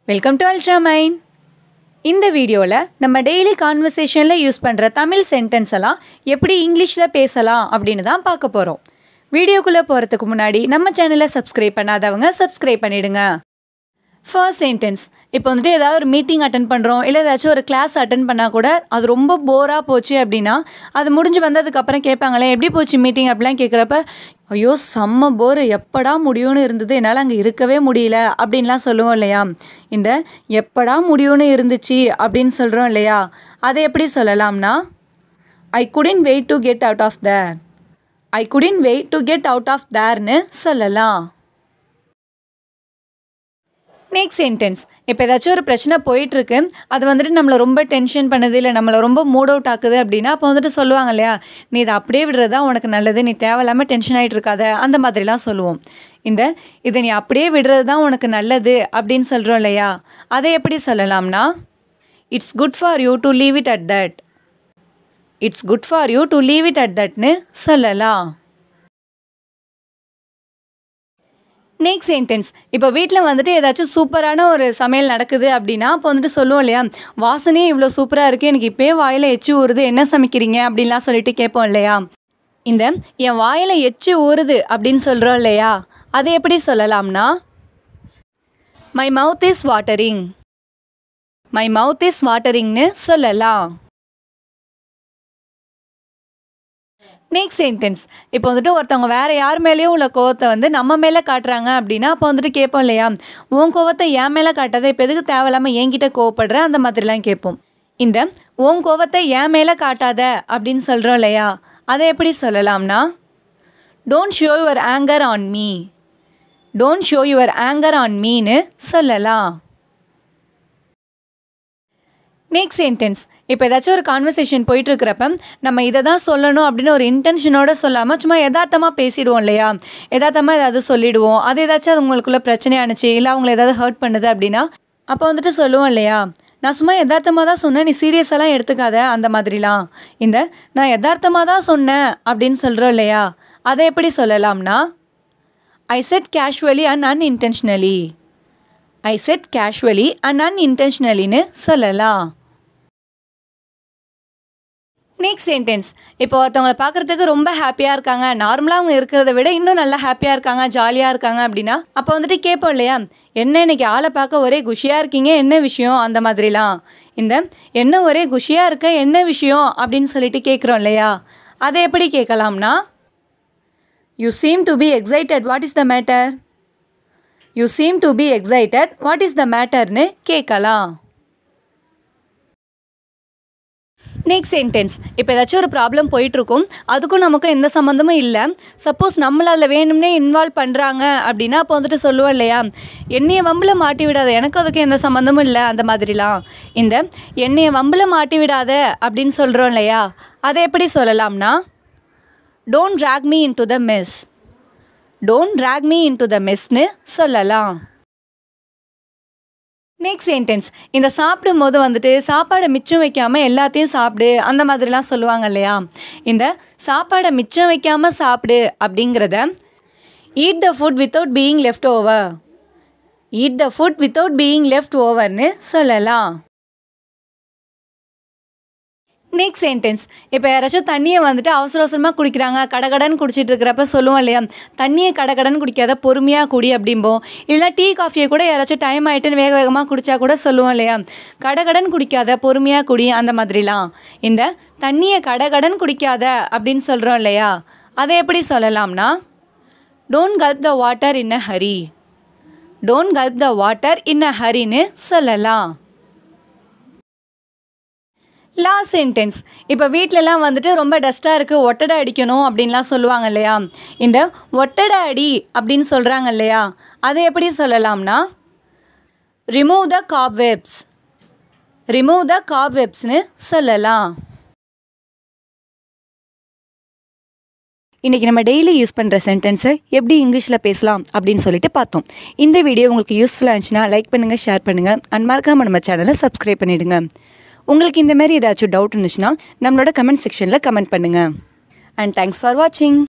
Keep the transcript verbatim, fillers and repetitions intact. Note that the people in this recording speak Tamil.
Welcome to ULTRAMIND. இந்த வீடியோல நம்ம டெய்லி கான்வர்சேஷன்ல யூஸ் பண்ற தமிழ் சென்டென்ஸ் எல்லாம் எப்படி இங்கிலீஷ்ல பேசலாம் அப்படினு தான் பார்க்க போறோம். வீடியோக்குள்ள போறதுக்கு முன்னாடி நம்ம சேனலை சப்ஸ்கிரைப் பண்ணாதவங்க சப்ஸ்கிரைப் பண்ணிடுங்க. First sentence. இப்போ வந்துட்டு ஏதாவது ஒரு மீட்டிங் அட்டெண்ட் பண்ணுறோம் இல்லை ஏதாச்சும் ஒரு கிளாஸ் அட்டெண்ட் பண்ணால் கூட அது ரொம்ப போராக போச்சு அப்படின்னா அது முடிஞ்சு வந்ததுக்கப்புறம் கேட்பாங்களே எப்படி போச்சு மீட்டிங் அப்படிலாம் கேட்குறப்ப ஐயோ செம்ம போர் எப்படா முடியும்னு இருந்தது என்னால் அங்கே இருக்கவே முடியல அப்படின்லாம் சொல்லுவோம் இல்லையா. இந்த எப்படா முடியும்னு இருந்துச்சு அப்படின்னு சொல்கிறோம் இல்லையா, அதை எப்படி சொல்லலாம்னா ஐ couldn't wait to get out of there. I couldn't wait to get out of thereன்னு சொல்லலாம். Next sentence. இப்போ ஏதாச்சும் ஒரு பிரச்சனை போயிட்டுருக்கு, அது வந்துட்டு நம்மளை ரொம்ப டென்ஷன் பண்ணுது இல்லை நம்மளை ரொம்ப மூட் அவுட் ஆக்குது அப்படின்னா அப்போ வந்துட்டு சொல்லுவாங்க இல்லையா, நீ இதை அப்படியே விடுறது தான் உனக்கு நல்லது, நீ தேவையில்லாமல் டென்ஷன் ஆகிட்டு இருக்காத, அந்த மாதிரிலாம் சொல்லுவோம். இந்த இதை நீ அப்படியே விடுறது தான் உனக்கு நல்லது அப்படின்னு சொல்கிறோம் இல்லையா, அதை எப்படி சொல்லலாம்னா it's good for you to leave it at that. It's good for you to leave it at தட்னு சொல்லலாம். Next sentence. இப்போ வீட்டில் வந்துட்டு ஏதாச்சும் சூப்பரான ஒரு சமையல் நடக்குது அப்படின்னா அப்போ வந்துட்டு சொல்லுவோம் இல்லையா, வாசனையே இவ்வளோ சூப்பராக இருக்குது, எனக்கு இப்போயே வாயில் எச்சி ஊறுது, என்ன சமைக்கிறீங்க அப்படின்லாம் சொல்லிட்டு கேட்போம் இல்லையா. இந்த என் வாயில் எச்சி ஊறுது அப்படின்னு சொல்கிறோம் இல்லையா, அதை எப்படி சொல்லலாம்னா my mouth is watering. My mouth is வாட்டரிங்னு சொல்லலாம். Next sentence. இப்போ வந்துட்டு ஒருத்தவங்க வேறு யார் மேலேயும் உள்ள கோவத்தை வந்து நம்ம மேலே காட்டுறாங்க அப்படின்னா அப்போ வந்துட்டு கேட்போம் இல்லையா, உன் கோவத்தை என் மேலே காட்டாத, இப்போ எதுக்கு தேவையில்லாமல் என்கிட்ட கோவப்படுற, அந்த மாதிரிலாம் கேட்போம். இந்த உன் கோவத்தை என் மேலே காட்டாத அப்படின்னு சொல்கிறோம் இல்லையா, அதை எப்படி சொல்லலாம்னா don't show your anger on me. Don't show your anger on மீன்னு சொல்லலாம். Next sentence. இப்போ ஏதாச்சும் ஒரு கான்வர்சேஷன் போயிட்டுருக்கிறப்ப நம்ம இதை தான் சொல்லணும் அப்படின்னு ஒரு இன்டென்ஷனோடு சொல்லாமல் சும்மா யதார்த்தமாக பேசிடுவோம் இல்லையா, யதார்த்தமாக ஏதாவது சொல்லிவிடுவோம், அது ஏதாச்சும் அது உங்களுக்குள்ளே பிரச்சனையானுச்சு இல்லை அவங்களை ஏதாவது ஹர்ட் பண்ணுது அப்படின்னா அப்போ வந்துட்டு சொல்லுவோம் இல்லையா, நான் சும்மா யதார்த்தமாக தான் சொன்னேன், நீ சீரியஸெல்லாம் எடுத்துக்காத, அந்த மாதிரிலாம். இந்த நான் யதார்த்தமாக தான் சொன்னேன் அப்படின்னு சொல்கிறோம் இல்லையா, அதை எப்படி சொல்லலாம்னா I said casually and unintentionally. I said casually and அன்இன்டென்ஷனலின்னு சொல்லலாம். Next sentence. இப்போ ஒருத்தவங்களை பார்க்குறதுக்கு ரொம்ப ஹாப்பியாக இருக்காங்க, நார்மலாக அவங்க இருக்கிறத விட இன்னும் நல்லா ஹாப்பியாக இருக்காங்க, ஜாலியாக இருக்காங்க அப்படின்னா அப்போ வந்துட்டு கேட்போம் இல்லையா, என்ன இன்னைக்கு ஆளை பார்க்க ஒரே குஷியாக இருக்கீங்க, என்ன விஷயம், அந்த மாதிரிலாம். இந்த என்ன ஒரே குஷியாக இருக்க, என்ன விஷயம் அப்படின்னு சொல்லிட்டு கேட்குறோம் இல்லையா, அதை எப்படி கேட்கலாம்னா you seem to be excited, what is the matter. You seem to be excited, what is the மேட்டர்னு கேட்கலாம். Next sentence. இப்போ ஏதாச்சும் ஒரு ப்ராப்ளம் போயிட்டுருக்கும், அதுக்கும் நமக்கும் எந்த சம்மந்தமும் இல்லை, சப்போஸ் நம்மளை அதில் வேணும்னே இன்வால்வ் பண்ணுறாங்க அப்படின்னா அப்போ வந்துட்டு சொல்லுவோம் இல்லையா, என்னையை வம்பில் மாட்டி விடாத, எனக்கு அதுக்கு எந்த சம்மந்தமும் இல்லை, அந்த மாதிரிலாம். இந்த என்னையை வம்பில் மாட்டி விடாத அப்படின்னு சொல்கிறோம் இல்லையா, அதை எப்படி சொல்லலாம்னா don't drag me into the mess. Don't drag me into the மெஸ்ன்னு சொல்லலாம். Next sentence. இந்த சாப்பிடும் போது வந்துட்டு சாப்பாடை மிச்சம் வைக்காமல் எல்லாத்தையும் சாப்பிடு, அந்த மாதிரிலாம் சொல்லுவாங்க இல்லையா, இந்த சாப்பாடை மிச்சம் வைக்காமல் சாப்பிடு அப்படிங்கிறத eat the food without being left over. Eat the food without being left ஓவர்னு சொல்லலாம். Next sentence. இப்போ யாராச்சும் தண்ணியை வந்துட்டு அவசர அவசரமாக குடிக்கிறாங்க, கடகடன்னு குடிச்சிட்டு இருக்கிறப்ப சொல்லுவோம் இல்லையா, தண்ணியை கடகடன்னு குடிக்காத, பொறுமையாக குடி அப்படிம்போம். இல்லைனா டீ காஃபியை கூட யாராச்சும் டைம் ஆகிட்டுன்னு வேக வேகமாக குடித்தா கூட சொல்லுவோம் இல்லையா, கடகடன் குடிக்காத, பொறுமையாக குடி, அந்த மாதிரிலாம். இந்த தண்ணியை கடகடன் குடிக்காத அப்படின்னு சொல்கிறோம் இல்லையா, அதை எப்படி சொல்லலாம்னா don't gulp the water in a hurry. Don't gulp the water in a ஹரின்னு சொல்லலாம். Last sentence. இப்போ வீட்டிலலாம் வந்துட்டு ரொம்ப டஸ்ட்டாக இருக்குது, ஒட்டடை அடிக்கணும் அப்படின்லாம் சொல்லுவாங்க இல்லையா, இந்த ஒட்டடை அடி அப்படின்னு சொல்கிறாங்க இல்லையா, அதை எப்படி சொல்லலாம்னா ரிமூவ் த காப்வெப்ஸ். ரிமூவ் த காப்வெப்ஸ்னு சொல்லலாம். இன்றைக்கி நம்ம டெய்லி யூஸ் பண்ணுற சென்டென்ஸை எப்படி இங்கிலீஷில் பேசலாம் அப்படின்னு சொல்லிட்டு பார்த்தோம். இந்த வீடியோ உங்களுக்கு யூஸ்ஃபுல்லாக இருந்துச்சுன்னா லைக் பண்ணுங்கள், ஷேர் பண்ணுங்கள், அண்ட் மறக்காம நம்ம சேனலை சப்ஸ்கிரைப் பண்ணிவிடுங்க. உங்களுக்கு இந்த மாதிரி ஏதாச்சும் டவுட் இருந்துச்சுன்னா நம்மளோட கமெண்ட் செக்ஷனில் கமெண்ட் பண்ணுங்கள். அண்ட் தேங்க்ஸ் ஃபார் வாட்சிங்.